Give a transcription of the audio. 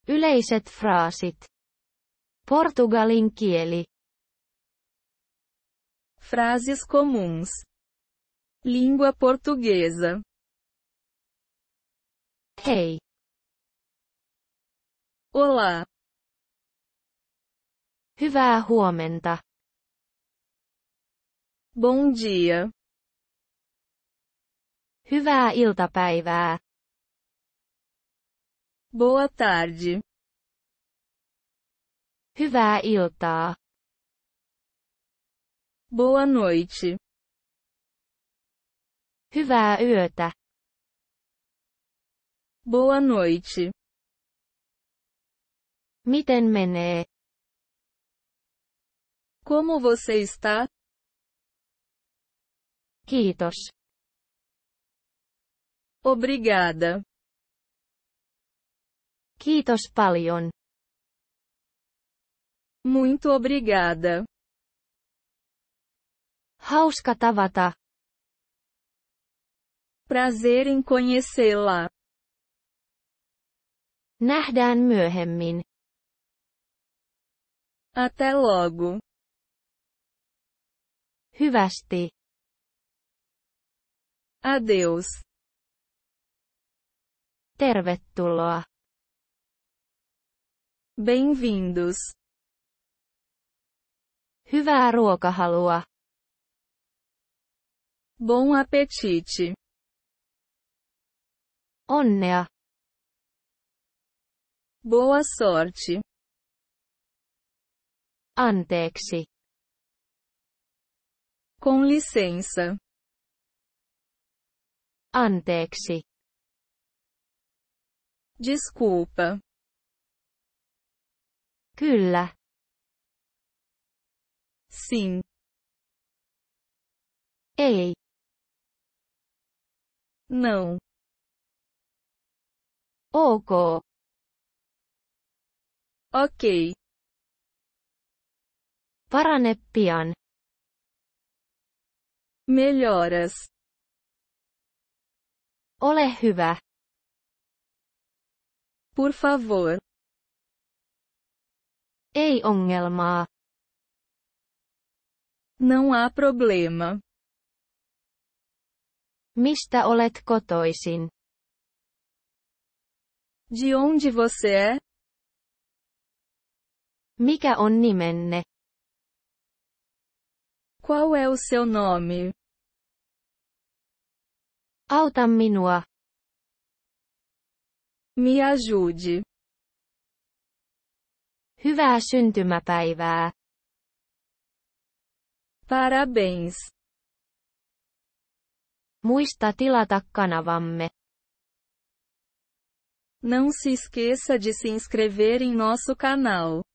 Yleiset fraasit. Portugalin kieli. Frases comuns. Língua portuguesa. Hei. Olá. Hyvää huomenta. Bom dia. Hyvää iltapäivää. Boa tarde. Hyvää iltaa. Boa noite. Hyvää yötä. Boa noite. Miten menee? Como você está? Kiitos. Obrigada. Kiitos paljon. Muito obrigada. Hauska tavata. Prazer em conhecê-la. Nähdään myöhemmin. Até logo. Hyvästi. Adeus. Tervetuloa. Bem-vindos. Hyvää ruokahalua. Bom apetite. Onnea. Boa sorte. Anteeksi. Com licença. Anteeksi. Desculpa. Kyllä. Sim. Ei. Não. Ok. Ok. Parane pian. Melhoras. Ole hyvä. Por favor. Ei ongelmaa. Não há problema. Mistä olet kotoisin? De onde você é? Mikä on nimenne? Qual é o seu nome? Auta minua. Me ajude. Hyvää syntymäpäivää. Parabéns. Muista tilata kanavamme. Não se esqueça de se inscrever em nosso canal.